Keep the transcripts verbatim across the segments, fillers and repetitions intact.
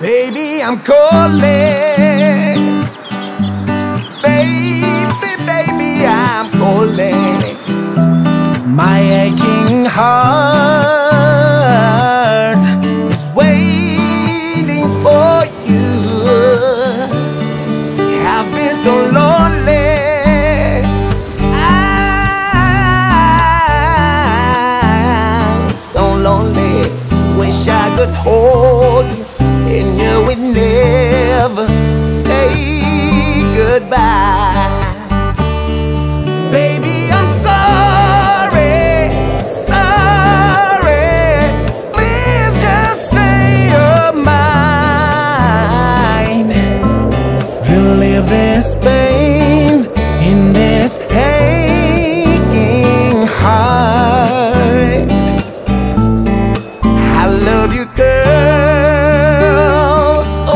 Baby, I'm calling. Baby, baby, I'm calling. My aching heart is waiting for you. I've been so lonely. I'm so lonely. Wish I could hold you and you would never say goodbye. Baby, I'm sorry, sorry. Please just say you're mine. Relive this pain in this aching heart. I love you, girl, so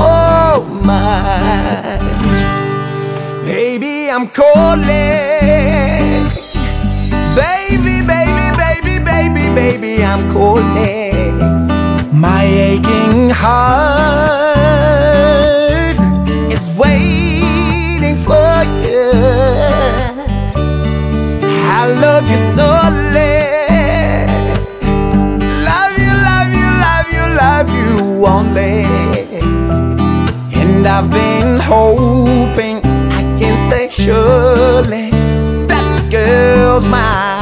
much. Baby, I'm calling. Baby, baby, baby, baby, baby, I'm calling. My aching heart is waiting for you. I love you so late. Love you, love you, love you, love you only. And I've been hoping I can say surely that girl's mine.